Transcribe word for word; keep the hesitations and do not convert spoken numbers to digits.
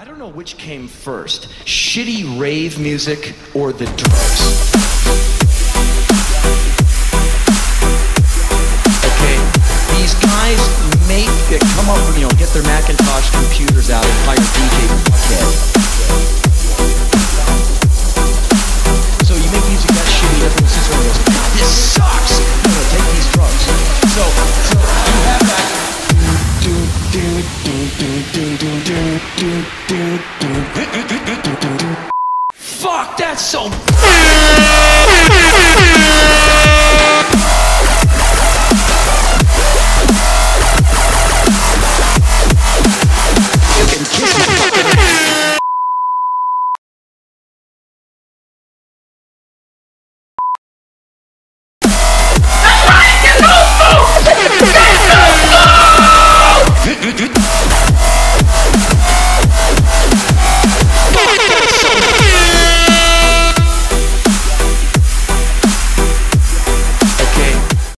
I don't know which came first, shitty rave music or the drugs. Okay, these guys make, come up with, you know, get their Macintosh computers out and hire D J Buckhead. So you make music that shitty, everyone sits around and goes, God, this sucks! No, no, take these drugs. So, so you have that. Fuck, that's so